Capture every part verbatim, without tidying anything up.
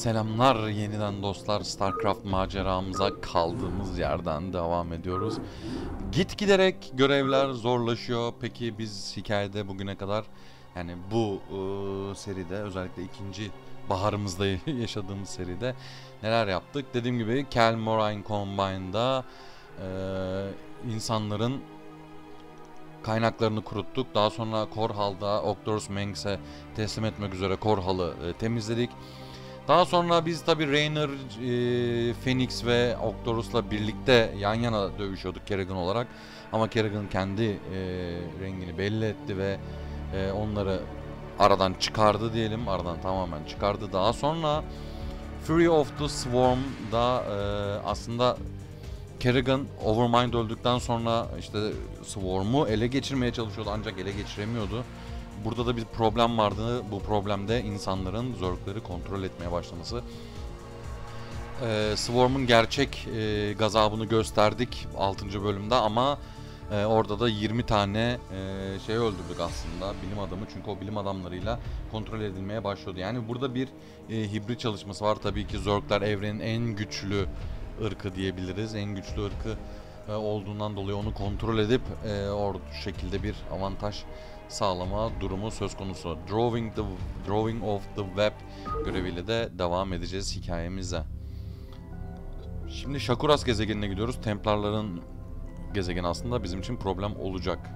Selamlar yeniden dostlar. StarCraft maceramıza kaldığımız yerden devam ediyoruz. Git giderek görevler zorlaşıyor. Peki biz hikayede bugüne kadar, yani bu e, seride, özellikle ikinci baharımızda yaşadığımız seride neler yaptık? Dediğim gibi Cal Moraine Combine'da e, insanların kaynaklarını kuruttuk. Daha sonra Korhal'da Octorus Menges'e teslim etmek üzere Korhal'ı e, temizledik. Daha sonra biz tabi Raynor, e, Phoenix ve Octorus'la birlikte yan yana dövüşüyorduk Kerrigan olarak. Ama Kerrigan kendi e, rengini belli etti ve e, onları aradan çıkardı diyelim. Aradan tamamen çıkardı. Daha sonra Fury of the Swarm'da e, aslında Kerrigan Overmind öldükten sonra işte Swarm'u ele geçirmeye çalışıyordu ancak ele geçiremiyordu. Burada da bir problem vardı. Bu problemde insanların Zerg'leri kontrol etmeye başlaması. Ee, Swarm'un gerçek e, gazabını gösterdik altıncı bölümde ama e, orada da yirmi tane e, şey öldürdük aslında, bilim adamı. Çünkü o bilim adamlarıyla kontrol edilmeye başlıyordu. Yani burada bir e, hibrit çalışması var. Tabii ki Zerg'ler evrenin en güçlü ırkı diyebiliriz. En güçlü ırkı e, olduğundan dolayı onu kontrol edip e, o şekilde bir avantaj sağlama durumu söz konusu. Drawing the Drawing of the Web göreviyle de devam edeceğiz hikayemize. Şimdi Shakuras gezegenine gidiyoruz. Templarların gezegeni aslında bizim için problem olacak.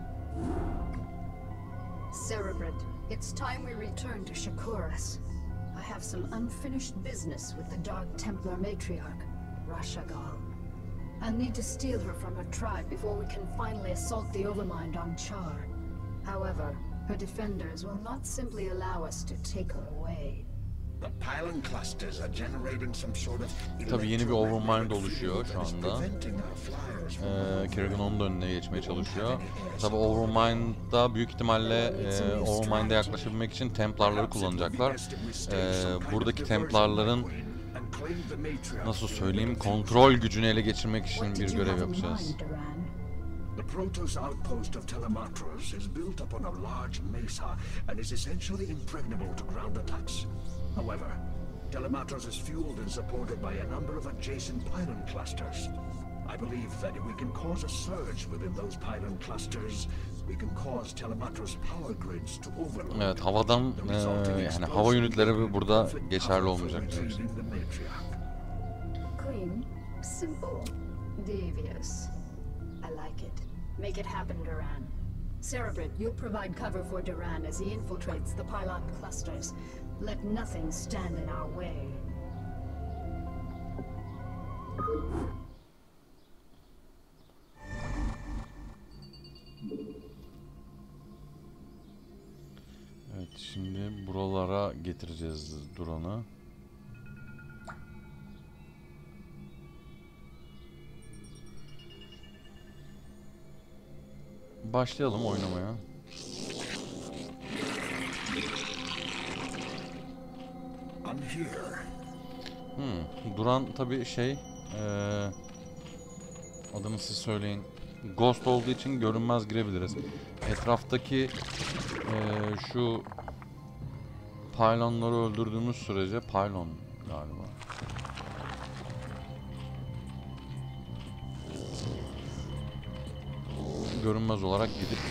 Cerebrate, it's time we return to Shakuras. I have some unfinished business with the Dark Templar matriarch, Rashagal. I need to steal her from her tribe before we can finally assault the Overmind on Char. However, her defenders will not simply allow us to take her away. The pylon clusters are generating some sort of Tabii yeni bir Overmind oluşuyor şu anda. Ee, Kerrigan onun da önüne geçmeye çalışıyor. Tabii Overmind'da büyük ihtimalle e, Overmind'e yaklaşabilmek için Templarları kullanacaklar. Ee, buradaki Templarların, nasıl söyleyeyim, kontrol gücünü ele geçirmek için bir görev yapacağız. The Protoss outpost of Telematros is built upon a large mesa and is essentially impregnable to ground attacks. However, Telematros is fueled and supported by a number of adjacent pylon clusters. I believe that if we can cause a surge within those pylon clusters, we can cause Telematros power grids to overload. Evet, havadan e, yani hava unitleri burada geçerli olmayacak. Clean, simple, devious. I like it. Make it happen, Duran. Cerebrate, you'll provide cover for Duran as he infiltrates the pylon clusters. Let nothing stand in our way. Evet, şimdi buralara getireceğiz Duran'ı. Başlayalım oynamaya. Hmm, Duran tabii şey, ee, adını siz söyleyin. Ghost olduğu için görünmez girebiliriz. Etraftaki ee, şu pylonları öldürdüğümüz sürece, pylon galiba. Görünmez olarak gidip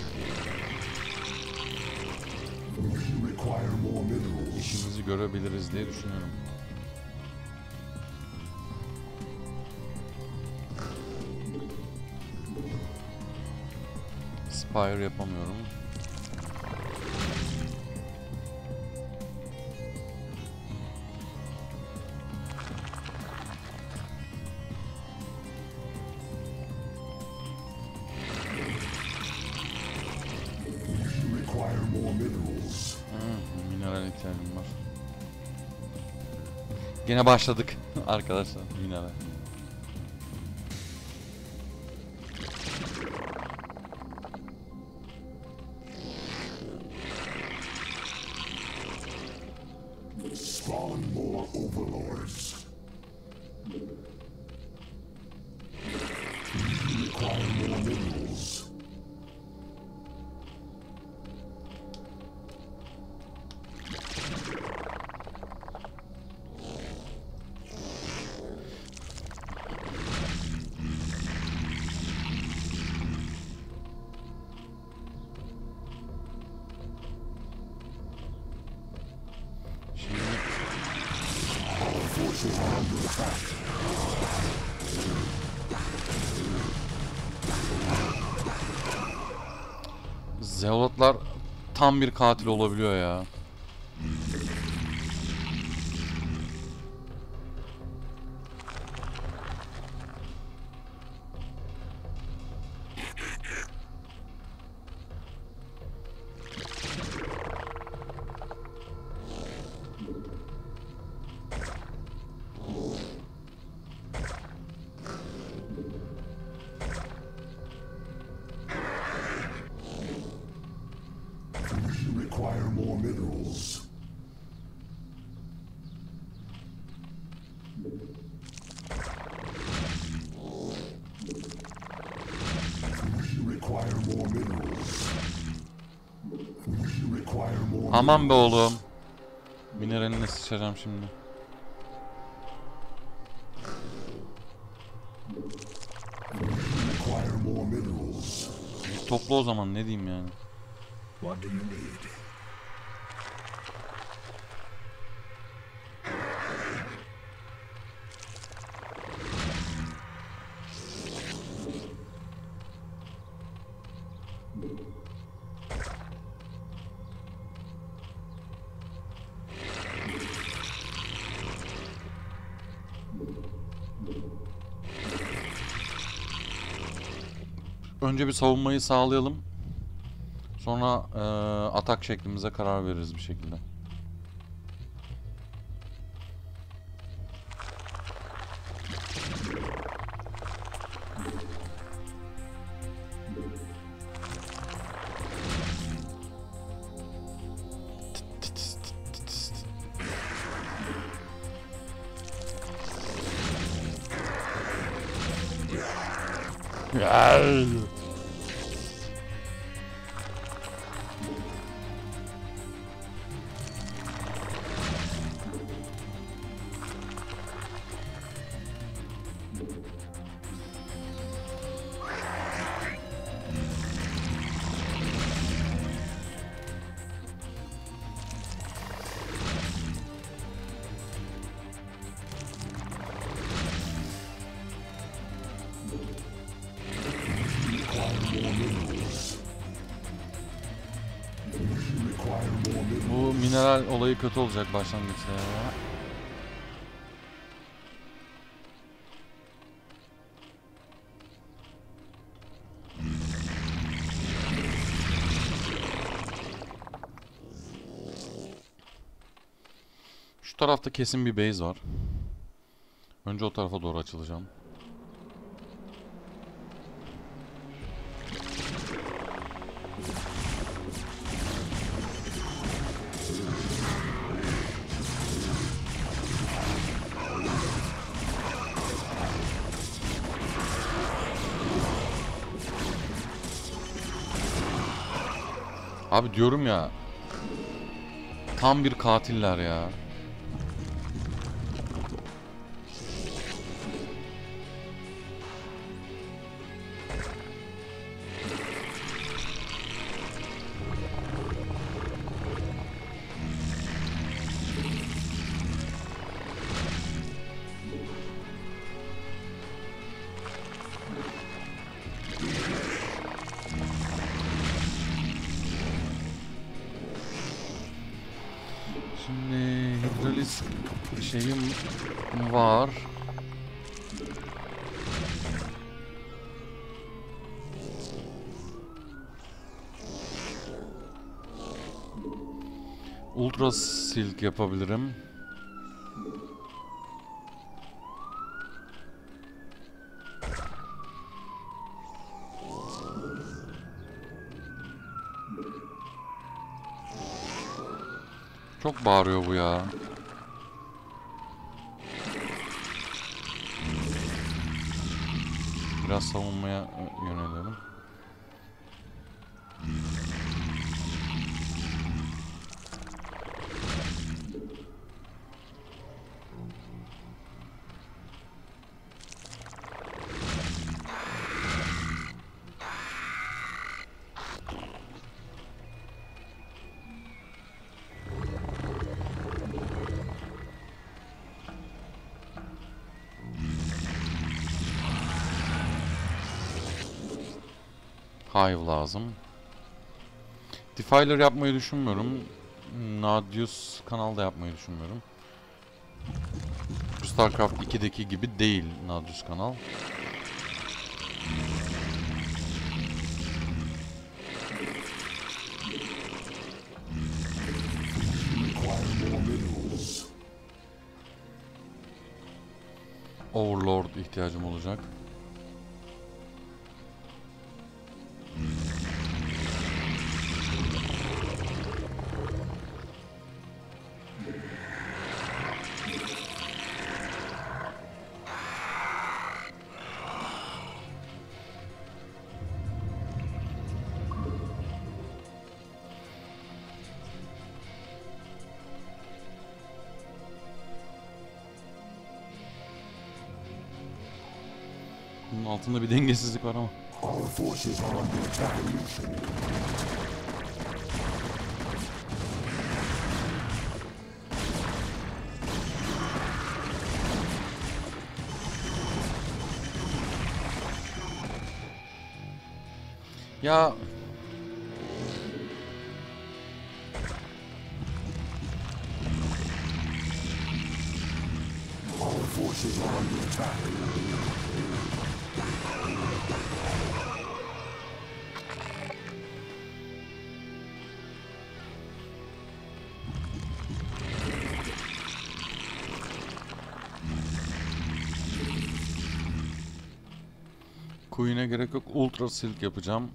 işimizi görebiliriz diye düşünüyorum. Spire yapamıyorum. Hmm, mineral ihtiyacım var. Gene başladık arkadaşlar, mineral. Spawn more overlords. You require more minerals. Zealotlar tam bir katil olabiliyor ya. Require more minerals. We require more minerals. We require more. Aman be oğlum. Mineraline sıçacağım şimdi. Require more minerals. Topla o zaman, ne diyeyim yani. What do you need? Önce bir savunmayı sağlayalım. Sonra e, atak şeklimize karar veririz bir şekilde. Gel. Bu mineral olayı kötü olacak başlangıçta ya. Şu tarafta kesin bir base var. Önce o tarafa doğru açılacağım. Abi diyorum ya, tam bir katiller ya. Şimdi hidrolis şeyim var. Ultra silk yapabilirim. Çok bağırıyor bu ya. Biraz savunmaya yönelelim. Hive lazım. Defiler yapmayı düşünmüyorum. Nadius kanalda yapmayı düşünmüyorum. StarCraft iki'deki gibi değil Nadius kanal. Overlord ihtiyacım olacak. Bunun altında bir dengesizlik var ama. Ya Queen'e gerek yok. Ultra Silk yapacağım.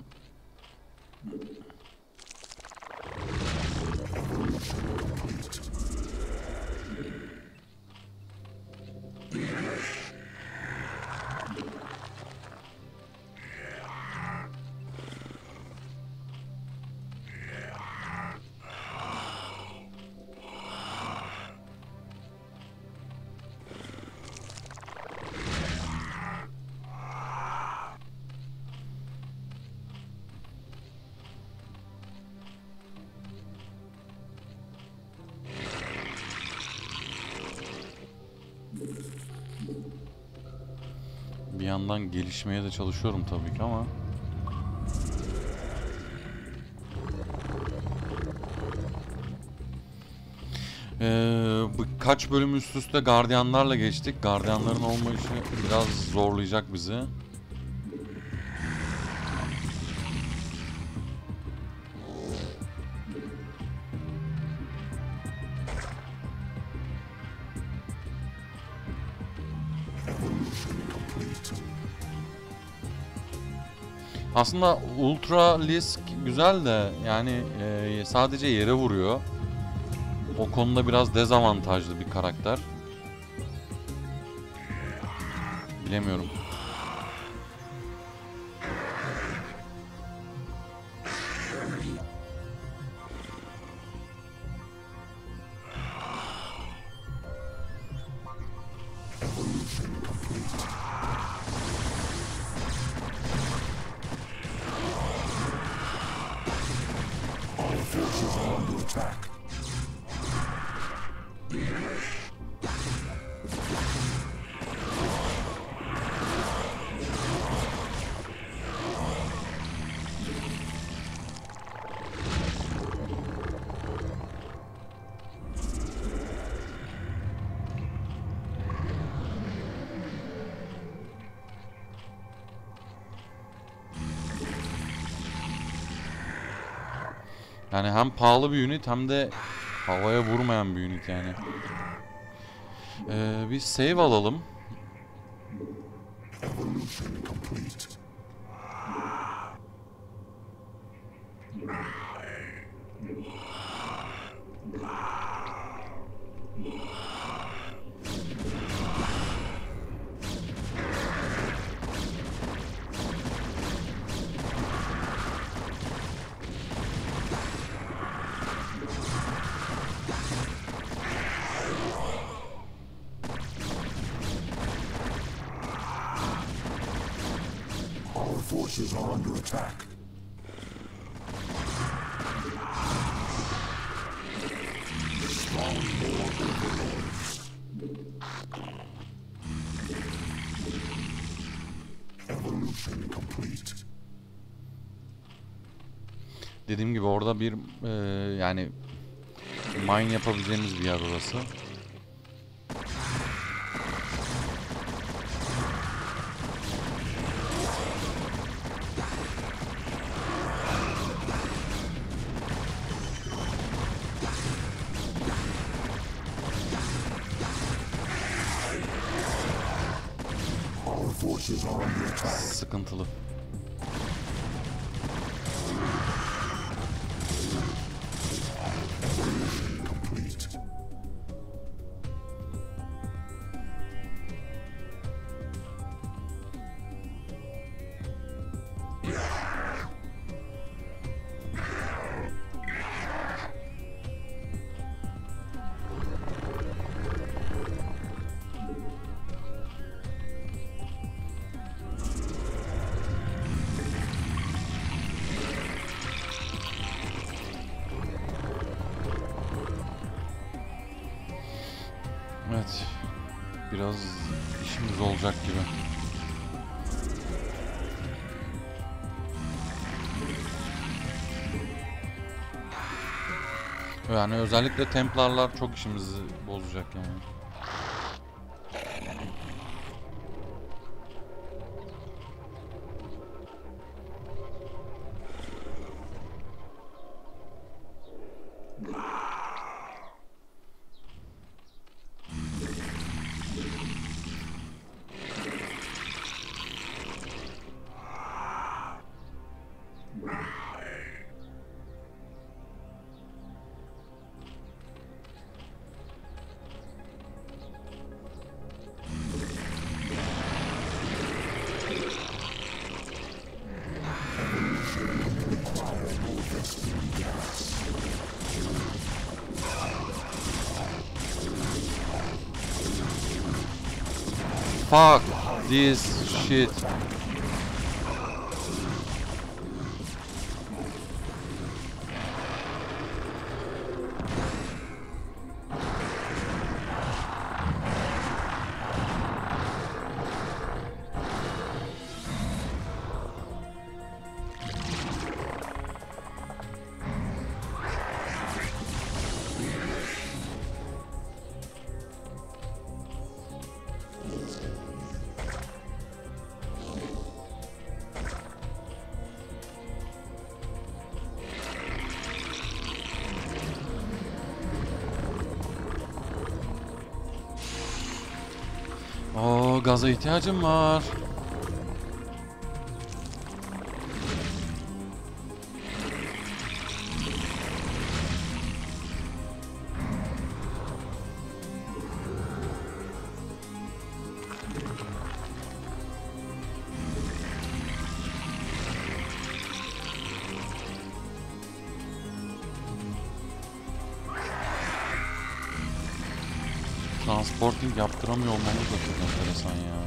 Bir yandan gelişmeye de çalışıyorum tabii ki ama ee, kaç bölüm üst üste gardiyanlarla geçtik. Gardiyanların olmayışı biraz zorlayacak bizi. Aslında Ultra Lisk güzel de yani e, sadece yere vuruyor. O konuda biraz dezavantajlı bir karakter. Bilemiyorum. Yani hem pahalı bir unit hem de havaya vurmayan bir unit yani. Ee, bir save alalım. Forces are under attack. Strong more overlords. Evolution complete. Dediğim gibi orada bir e, yani mine yapabileceğimiz bir yer orası. Sıkıntılı. Evet. Biraz işimiz olacak gibi. Yani özellikle Templarlar çok işimizi bozacak yani. Fuck this shit. Oo, gaza ihtiyacım var. Transporting yaptıramıyor olmamız da çok enteresan ya.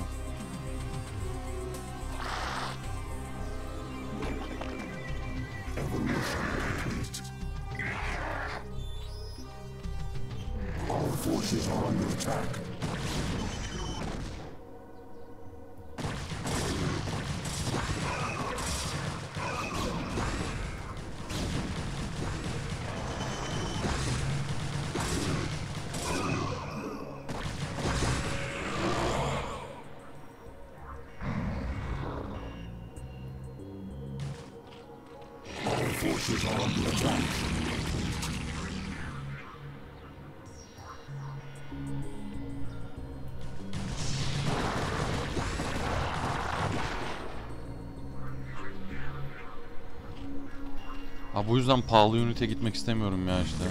Our forces are under attack. Forces are under attack. Ha, bu yüzden pahalı ünite gitmek istemiyorum ya işte.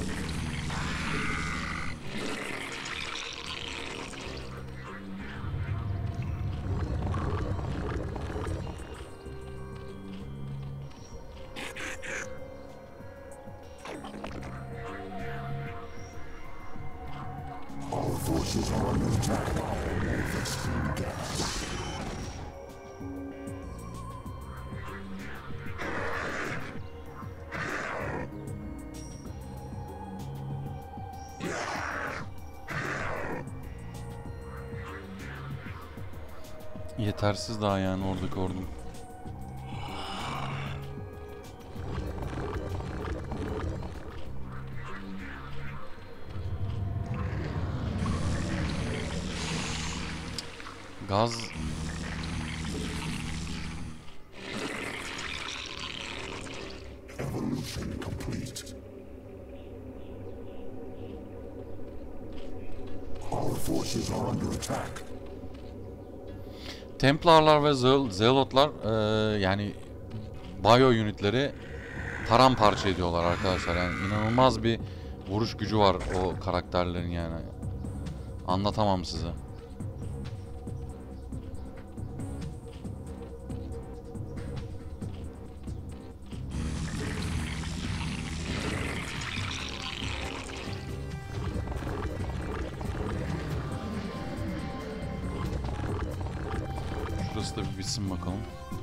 Our forces are under attack by Morphexine gas. Yetersiz daha yani oradaki ordum. Gaz... Evolution complete. Our forces are under attack. Templarlar ve Zeal Zealotlar e, yani Bio unitleri paramparça ediyorlar arkadaşlar. Yani inanılmaz bir vuruş gücü var o karakterlerin yani. Anlatamam size. Şurası da bir bitsin bakalım.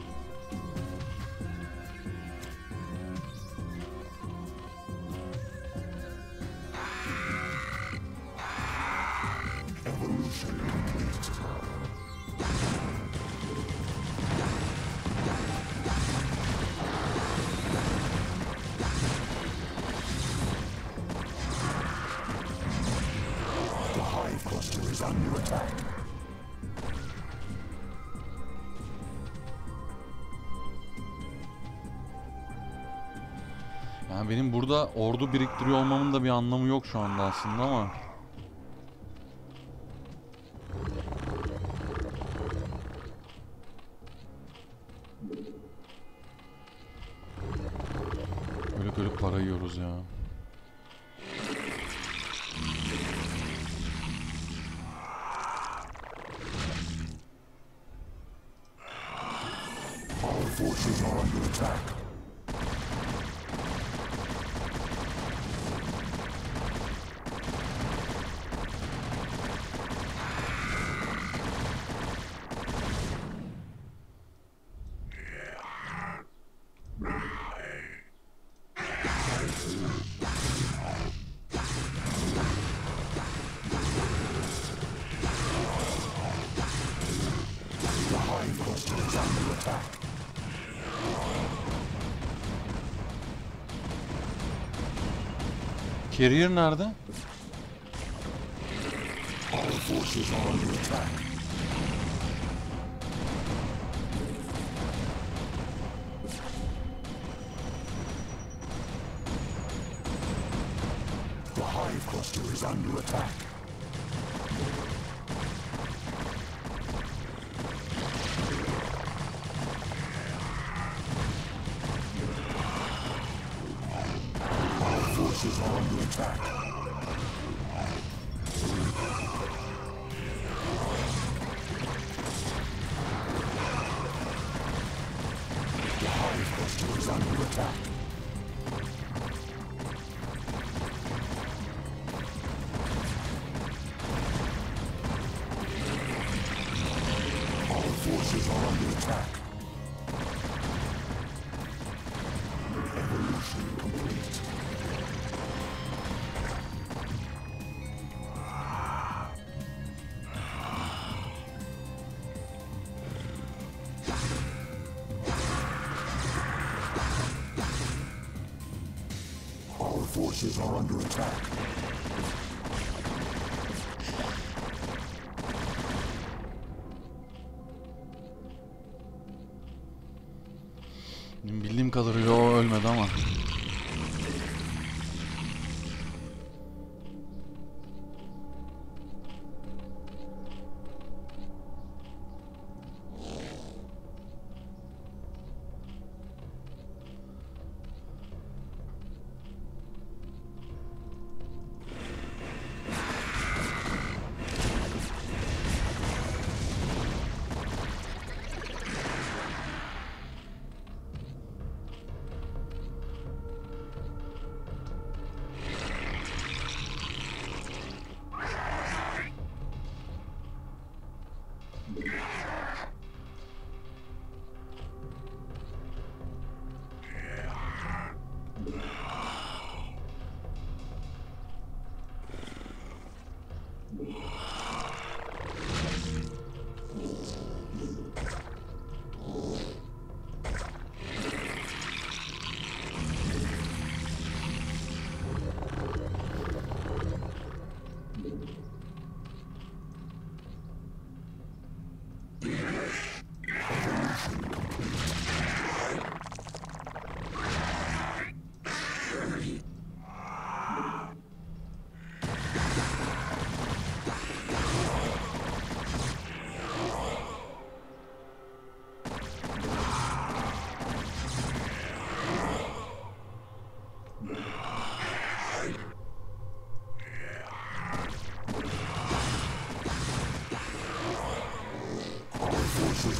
Yani benim burada ordu biriktiriyor olmamın da bir anlamı yok şu anda aslında ama. Ölüp ölüp para yiyoruz ya. Our forces are under attack. Carrier nerede? Our forces are under attack. The hive cluster is under attack. Forces are under attack. The hive cluster is under attack. Our forces are under attack. Evolution complete. Our forces are under attack. Bildiğim kadarıyla o ölmedi ama.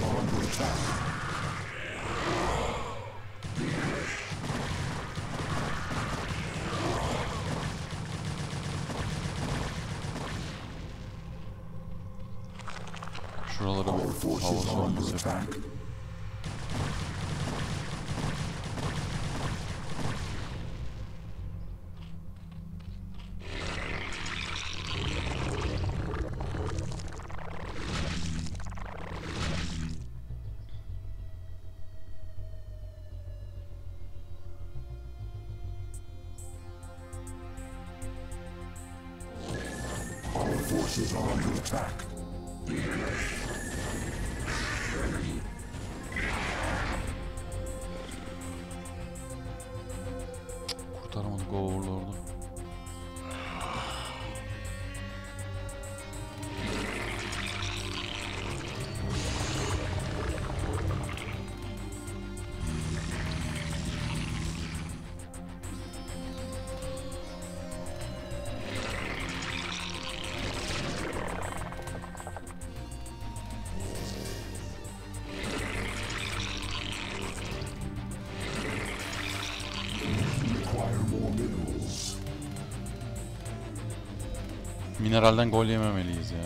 are under attack. Şuralara Our bir forces hava are under savunması yapalım. attack. Our forces are under attack. Kurtaramadık o Overlord'u. Require more minerals. Mineralden gol yememeliyiz ya.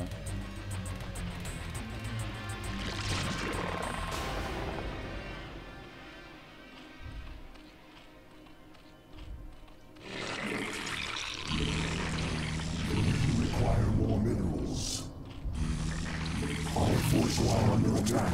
Require more minerals. Our forces are under attack.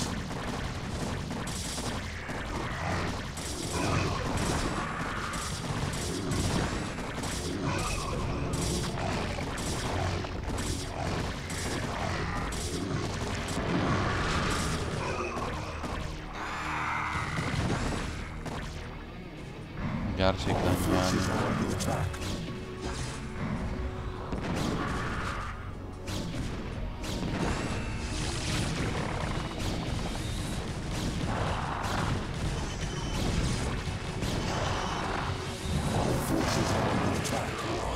Gerçekten yani. Forces are under attack. Our forces are under attack.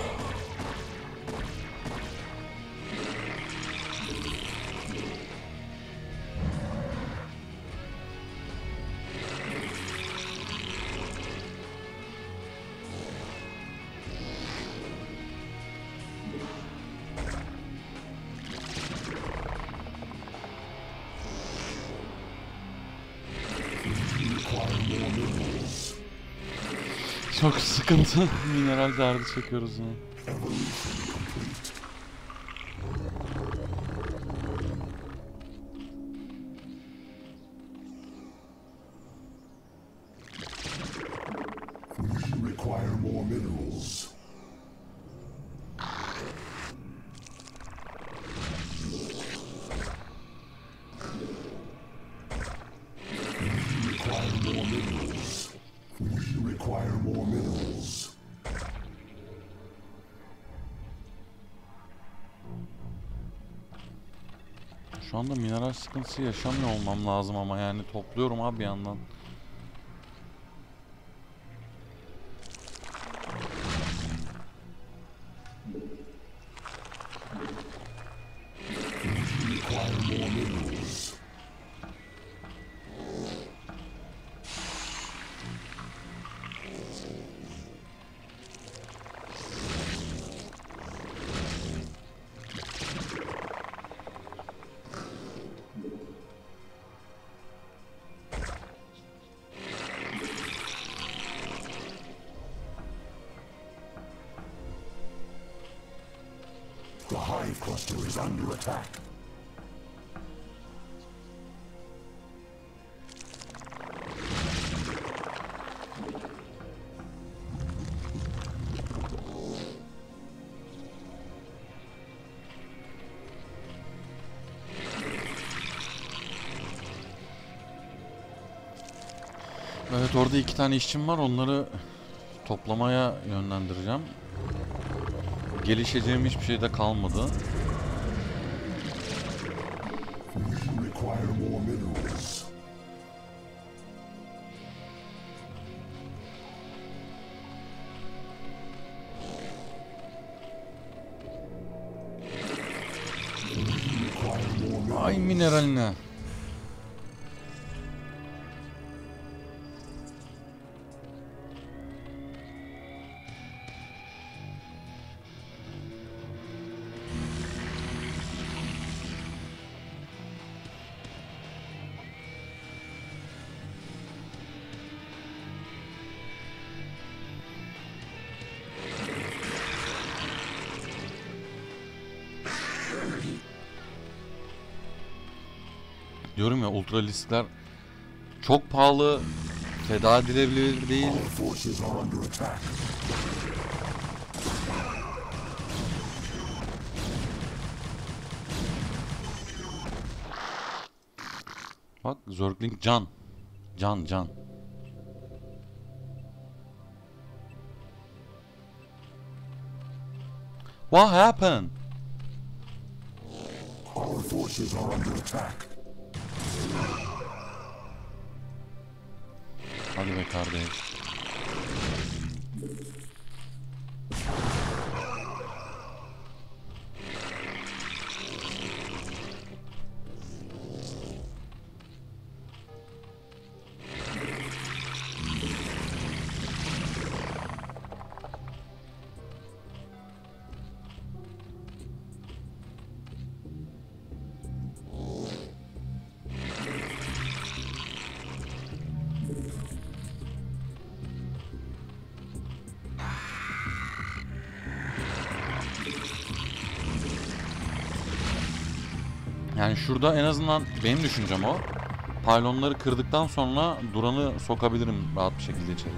Require more minerals. Çok sıkıntı. Mineral derdi çekiyoruz yine. Evolution complete. We require more minerals. We require more minerals. We require more minerals. Şu anda mineral sıkıntısı yaşamıyor olmam lazım ama yani topluyorum abi bir yandan. We require more minerals. The hive cluster is under attack. Evet, orada iki tane işçim var, onları toplamaya yönlendireceğim. Gelişeceğim hiçbir şey de kalmadı. Require more minerals. Require more minerals. Ay mineraline. Diyorum ya, ultraliskler çok pahalı, feda edilebilir değil. Our forces are under attack. Bak, Zergling can. Can can. What happened? Our forces are under attack. Hadi be kardeş. Yani şurada en azından benim düşüncem o. Paylonları kırdıktan sonra Duran'ı sokabilirim rahat bir şekilde içeri.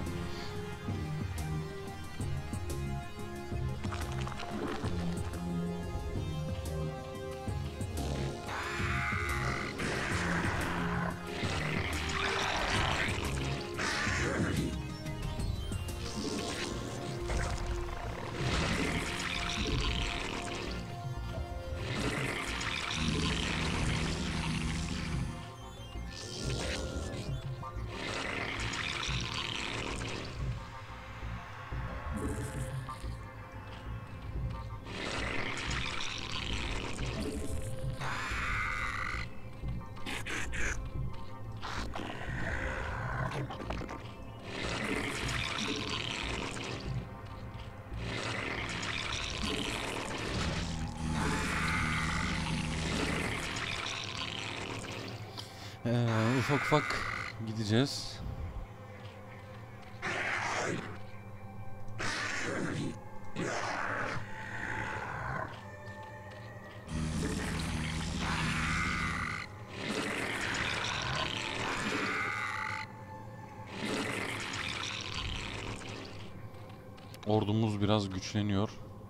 Ee, ufak ufak gideceğiz. Ordumuz biraz güçleniyor.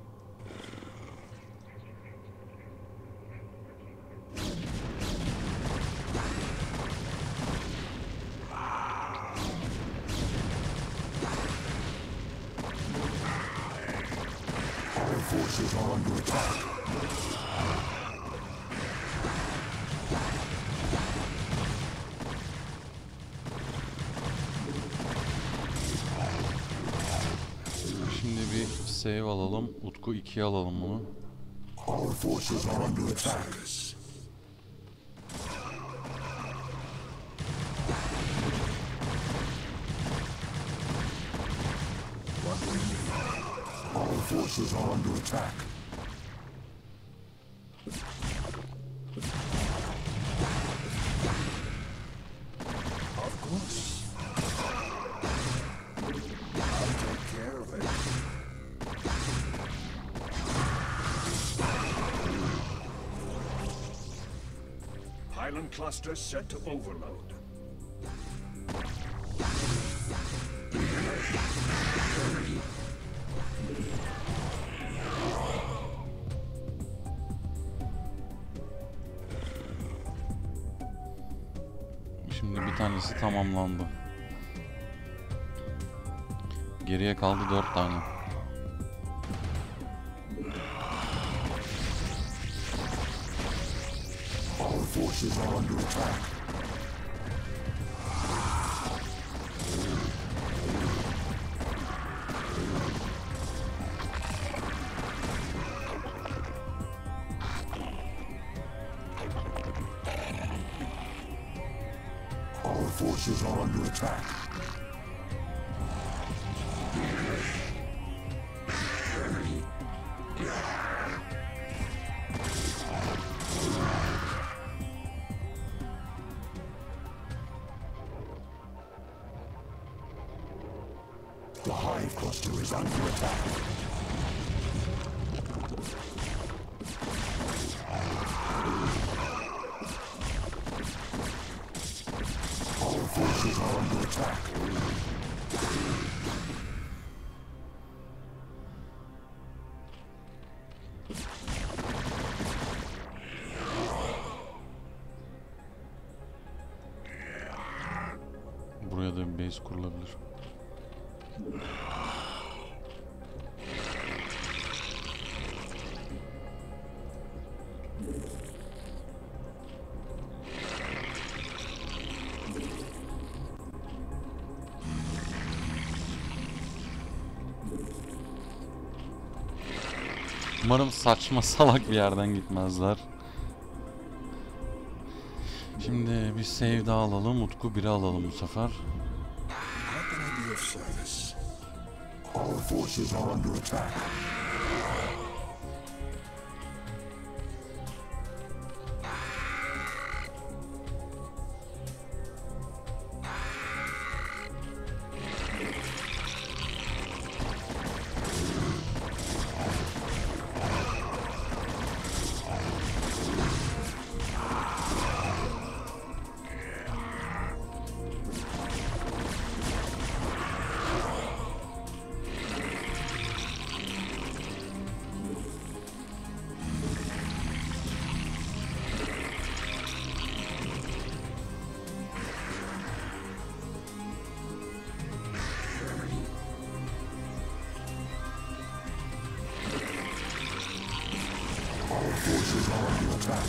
Our forces are under attack. Şimdi bir save alalım. Utku ikiye alalım bunu. Our forces are under attack. Our forces are under attack. Of course. I'll take care of it. Pylon cluster set to overload. Şimdi bir tanesi tamamlandı. Geriye kaldı dört tane. Our forces are under attack. Our forces are under attack. The hive cluster is under attack. bir base kurulabilir. Umarım saçma salak bir yerden gitmezler. Şimdi bir save daha alalım. Utku biri alalım bu sefer. How can I be of service? Our forces are under attack. Forces are under attack.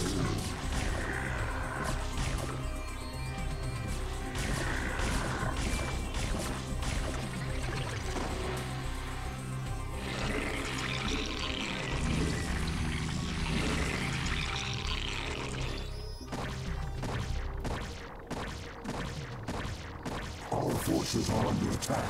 Our forces are under attack.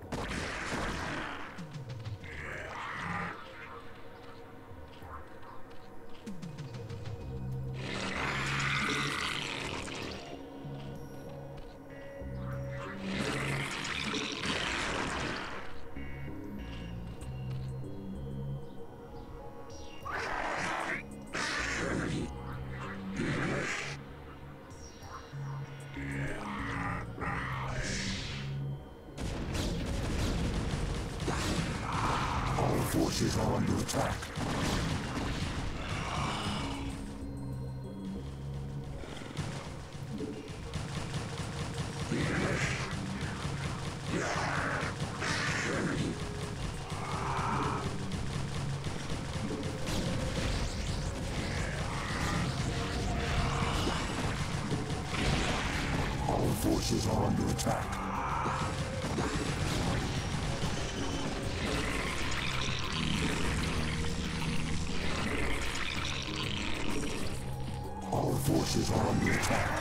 Forces are under attack. Our forces are under attack. Forces are under attack.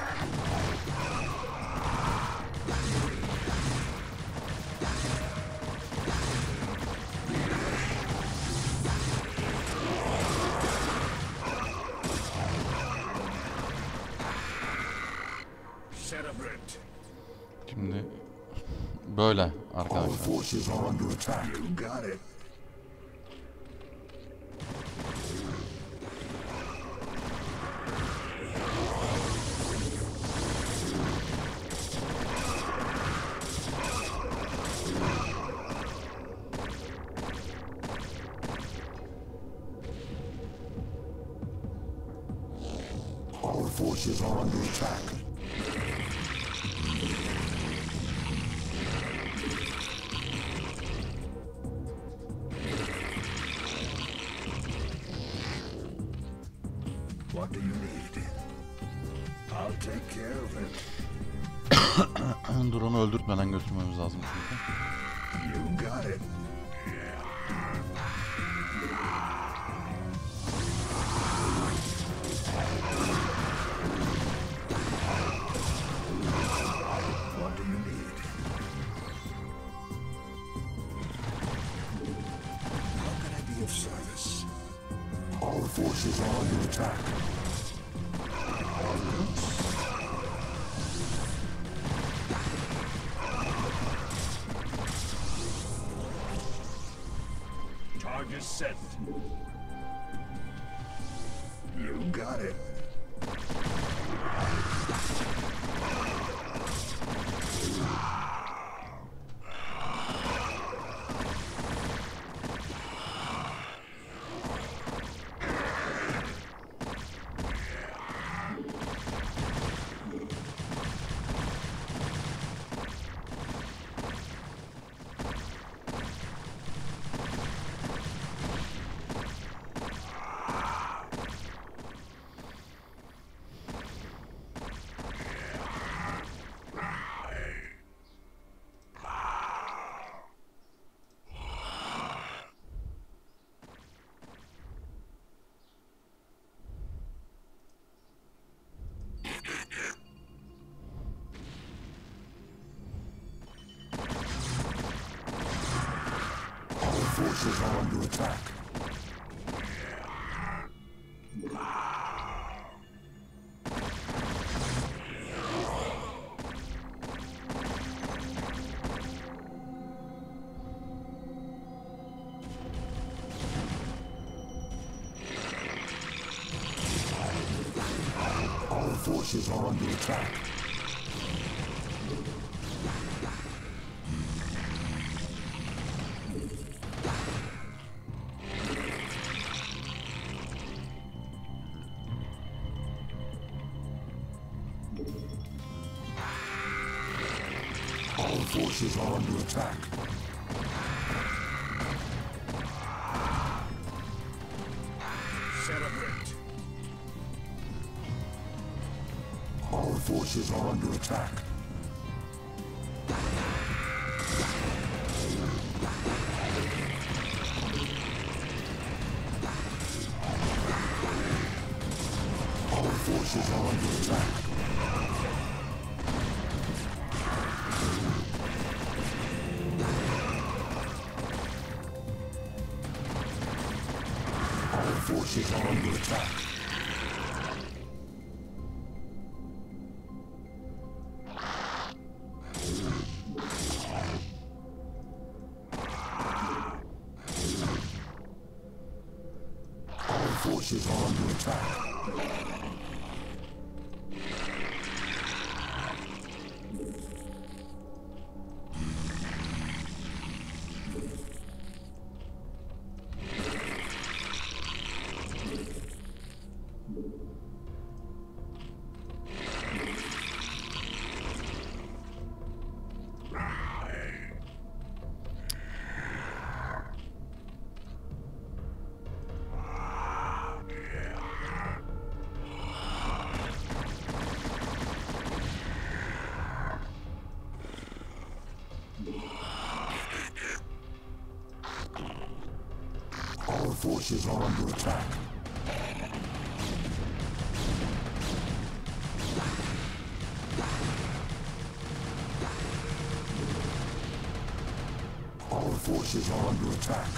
Celebrate. Şimdi böyle Our arkadaşlar. forces are under attack. You got it. Our forces are under attack. What do you need? I'll take care of it. Drone'u öldürtmeden götürmemiz lazım çünkü. You got it. What do you need? How can I be of service? Our forces are under attack. Target set. You got it. forces are under attack. Our forces are under attack. Celebrate. Our forces are under attack. Our forces are under attack. Our forces are under attack. Our forces are under attack. Our forces are under attack. Our forces are under attack.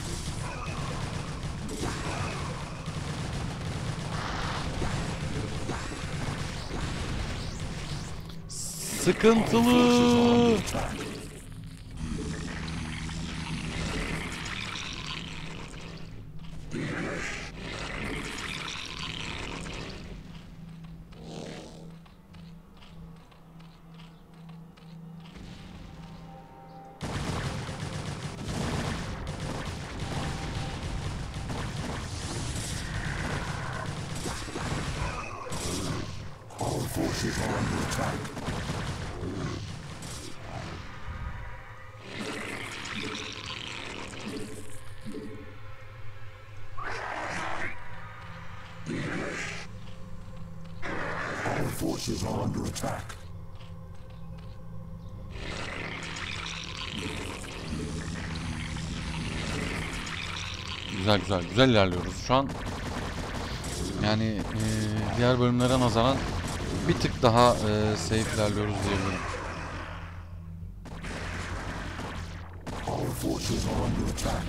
Sıkıntılı. Our forces are under attack. Our forces are under attack. Güzel güzel güzel ilerliyoruz şu an. Yani e, diğer bölümlere nazaran bir tık daha e, safe ilerliyoruz diyebilirim. Our forces are under attack.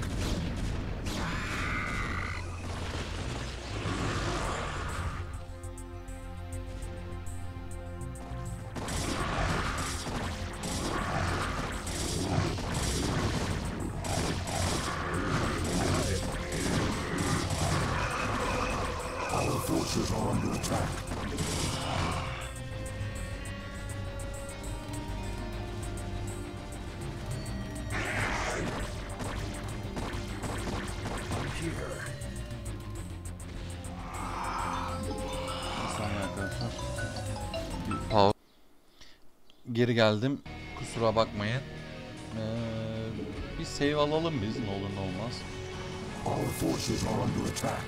Our forces are under attack. Bir saniye arkadaşlar. Bir pause. Geri geldim. Kusura bakmayın. Ee, bir save alalım biz, ne olur ne olmaz. Our forces are under attack.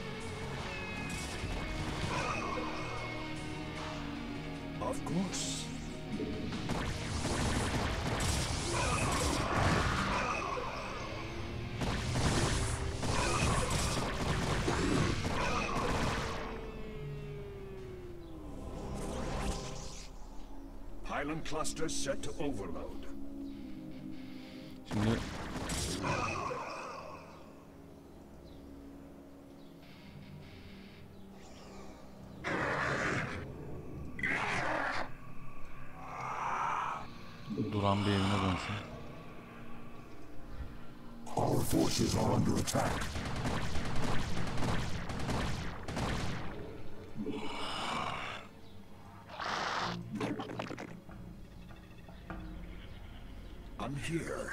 Of course. Pylon cluster set to overload. Şimdi duran bir evine dönsün. Our forces are under attack. I'm here.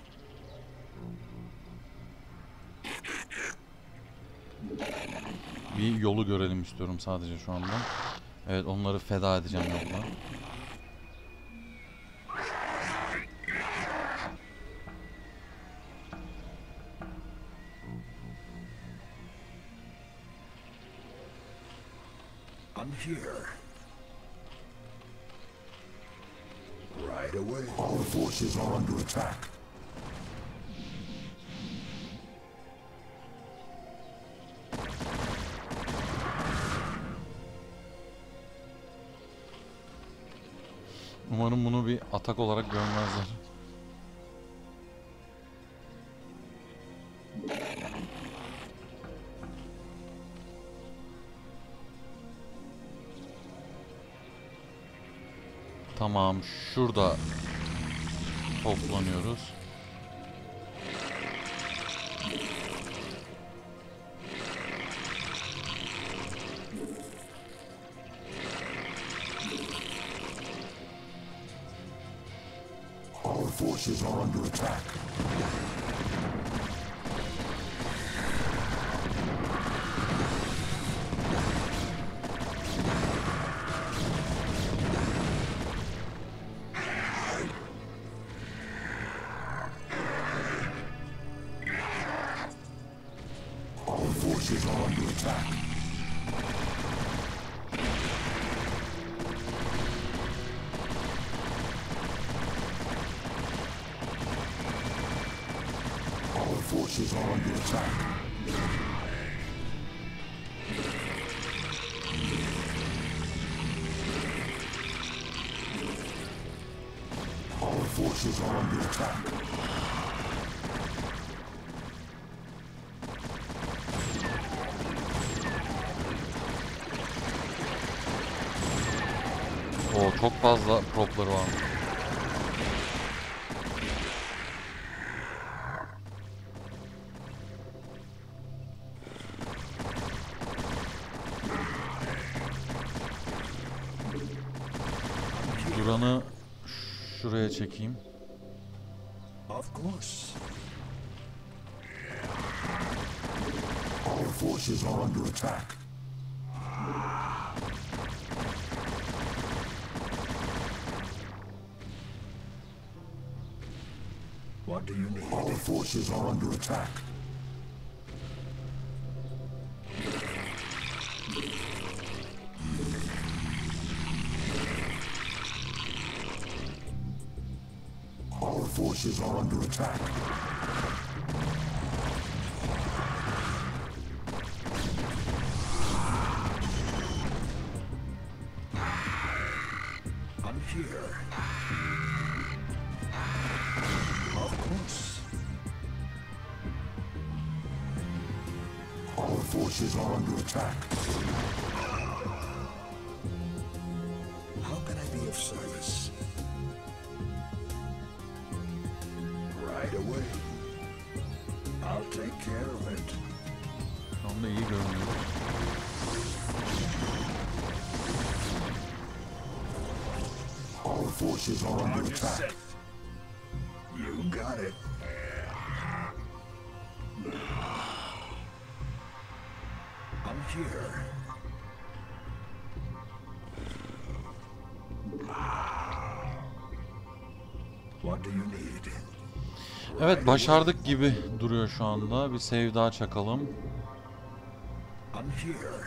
Bir yolu görelim istiyorum sadece şu anda. Evet, onları feda edeceğim yolda. I'm here. Right away. Our forces are under attack. Umarım bunu bir atak olarak görmezler. Tamam, şurada toplanıyoruz. Our forces are under attack. Our forces are under attack. Our forces are under attack. Our forces are under attack. O çok fazla propları var. Duran'ı şuraya çekeyim. Of course. Our forces are under attack. What do you need? Our forces are under attack. Our forces are under attack. I'm here. Of course. Our forces are under attack. How can I be of service? Right away. I'll take care of it. Şu anda iyi görünüyor. Our forces are under Target attack. set. You got it. I'm here. What do you need? Evet, başardık gibi duruyor şu anda. Bir save daha çakalım. I'm here.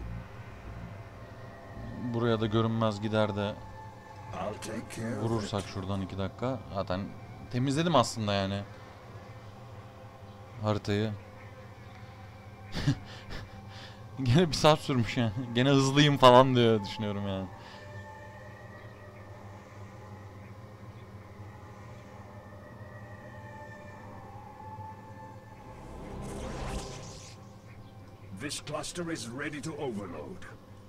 Buraya da görünmez gider de I'll take care of vurursak it. şuradan iki dakika. Zaten temizledim aslında yani haritayı. Gene bir saat sürmüş yani. Gene hızlıyım falan diyor düşünüyorum yani. This cluster is ready to overload.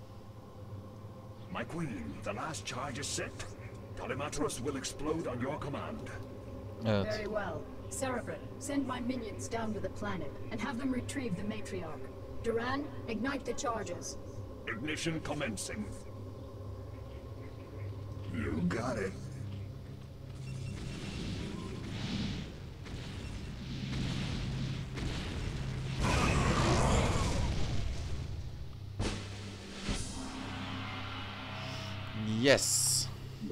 My queen, the last charge is set. Telematros will explode on your command. Evet. Very well. Cerebrate, send my minions down to the planet and have them retrieve the matriarch. Duran, ignite the charges. Ignition commencing. You got it. Yes.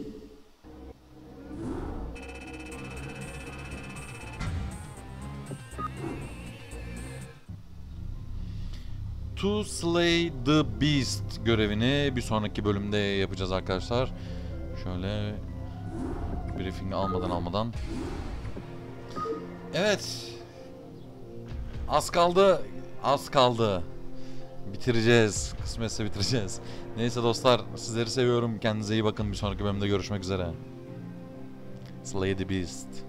To Slay the Beast görevini bir sonraki bölümde yapacağız arkadaşlar. Şöyle briefing almadan almadan. Evet. Az kaldı. Az kaldı. Bitireceğiz. Kısmetse bitireceğiz. Neyse dostlar, sizleri seviyorum. Kendinize iyi bakın. Bir sonraki bölümde görüşmek üzere. Slay the Beast.